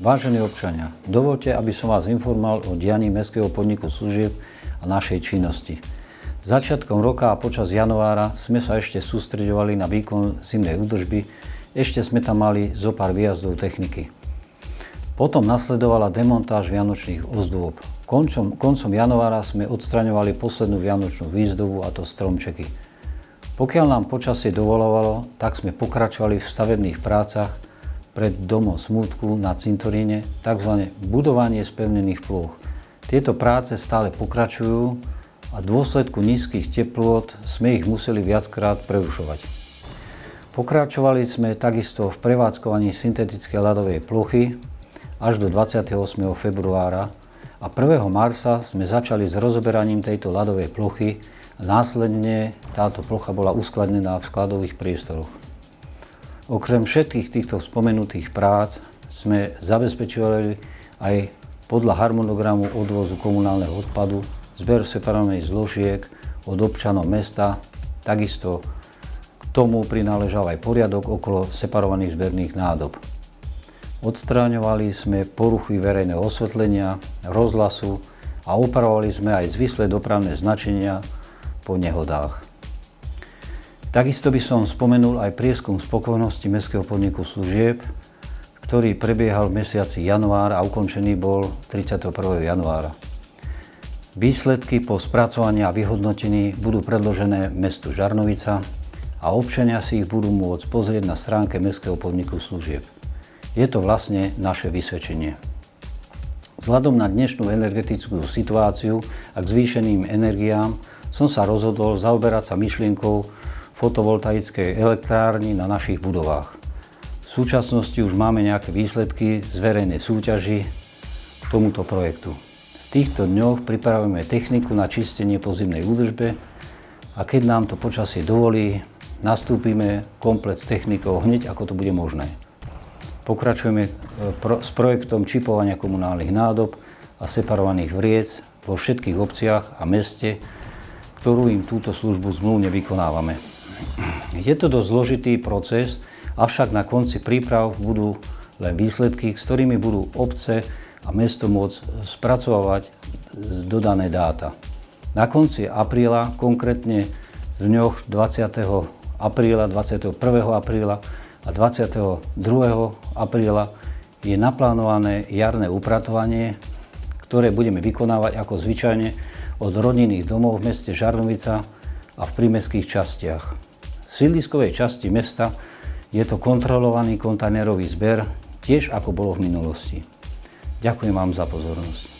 Vážení občania, dovoľte, aby som vás informoval o dianí Mestského podniku služieb a našej činnosti. Začiatkom roka a počas januára sme sa ešte sústreďovali na výkon zimnej údržby, ešte sme tam mali zo pár výjazdov techniky. Potom nasledovala demontáž vianočných ozdôb. Koncom januára sme odstraňovali poslednú vianočnú výzdobu, a to stromčeky. Pokiaľ nám počasie dovoľovalo, tak sme pokračovali v stavebných prácach pred domom smútku na cintoríne, tzv. Budovanie spevnených plôch. Tieto práce stále pokračujú a v dôsledku nízkych teplôt sme ich museli viackrát prerušovať. Pokračovali sme takisto v prevádzkovaní syntetickej ľadovej plochy až do 28. februára a 1. marca sme začali s rozoberaním tejto ľadovej plochy a následne táto plocha bola uskladnená v skladových priestoroch. Okrem všetkých týchto spomenutých prác sme zabezpečovali aj podľa harmonogramu odvozu komunálneho odpadu, zber separovaných zložiek od občanov mesta, takisto k tomu prináležal aj poriadok okolo separovaných zberných nádob. Odstráňovali sme poruchy verejného osvetlenia, rozhlasu a opravovali sme aj zvislé dopravné značenia po nehodách. Takisto by som spomenul aj prieskum spokojnosti Mestského podniku služieb, ktorý prebiehal v mesiaci január a ukončený bol 31. januára. Výsledky po spracovaní a vyhodnotení budú predložené mestu Žarnovica a občania si ich budú môcť pozrieť na stránke Mestského podniku služieb. Je to vlastne naše vysvedčenie. Vzhľadom na dnešnú energetickú situáciu a k zvýšeným energiám som sa rozhodol zaoberať sa myšlienkou fotovoltaickej elektrárny na našich budovách. V súčasnosti už máme nejaké výsledky z verejnej súťaži k tomuto projektu. V týchto dňoch pripravujeme techniku na čistenie po zimnej údržbe a keď nám to počasie dovolí, nastúpime komplet s technikou hneď, ako to bude možné. Pokračujeme s projektom čipovania komunálnych nádob a separovaných vriec vo všetkých obciach a meste, ktorú im túto službu zmluvne vykonávame. Je to dosť zložitý proces, avšak na konci príprav budú len výsledky, s ktorými budú obce a mesto môcť spracovať dodané dáta. Na konci apríla, konkrétne v dňoch 20. apríla, 21. apríla a 22. apríla je naplánované jarné upratovanie, ktoré budeme vykonávať ako zvyčajne od rodinných domov v meste Žarnovica a v prímestských častiach. V sídliskovej časti mesta je to kontrolovaný kontajnerový zber, tiež ako bolo v minulosti. Ďakujem vám za pozornosť.